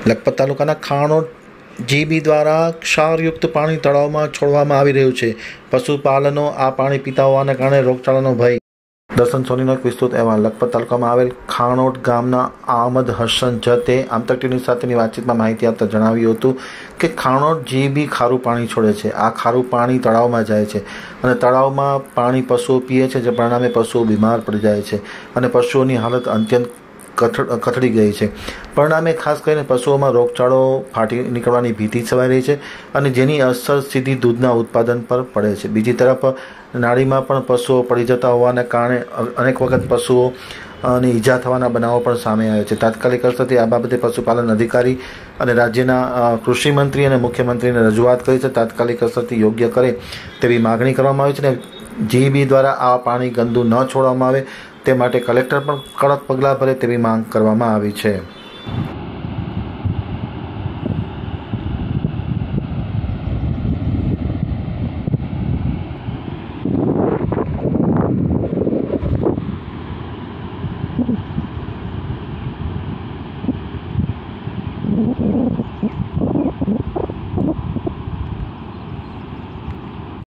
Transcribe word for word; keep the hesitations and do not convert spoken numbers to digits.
લખપત તાલુકાના ખાણોદ જીબી દ્વારા ક્ષારયુક્ત પાણી તળાવમાં છોડવામાં આવી રહ્યું છે. પશુપાલનો આ પાણી પીતા હોવાને કારણે રોગચાળાનો ભય. દર્શન સોનીનો એક વિસ્તૃત અહેવાલ. લખપત તાલુકામાં આવેલ ખાણોદ ગામના આમદ હસન જતે આમતક ટીવી સાથેની વાતચીતમાં માહિતી આપતા જણાવ્યું હતું કે ખાણોદ જીબી ખારું પાણી છોડે છે. આ ખારું પાણી તળાવમાં જાય છે અને તળાવમાં પાણી પશુઓ પીએ છે, જે પરિણામે પશુઓ બીમાર પડી જાય છે અને પશુઓની હાલત અત્યંત કથળી ગઈ છે. પરિણામે ખાસ કરીને પશુઓમાં રોગચાળો ફાટી નીકળવાની ભીતિ છવાઈ રહી છે અને જેની અસર સીધી દૂધના ઉત્પાદન પર પડે છે. બીજી તરફ નાળીમાં પણ પશુઓ પડી જતા હોવાને કારણે અનેક વખત પશુઓની ઈજા થવાના બનાવો પણ સામે આવે છે. તાત્કાલિક અસરથી આ બાબતે પશુપાલન અધિકારી અને રાજ્યના કૃષિ મંત્રી અને મુખ્યમંત્રીને રજૂઆત કરી છે. તાત્કાલિક અસરથી યોગ્ય કરે તેવી માગણી કરવામાં આવી છે અને જીબી દ્વારા આ પાણી ગંદુ ન છોડવામાં આવે તે માટે કલેક્ટર પણ કડક પગલાં ભરે તેવી માંગ કરવામાં આવી છે. Thank you.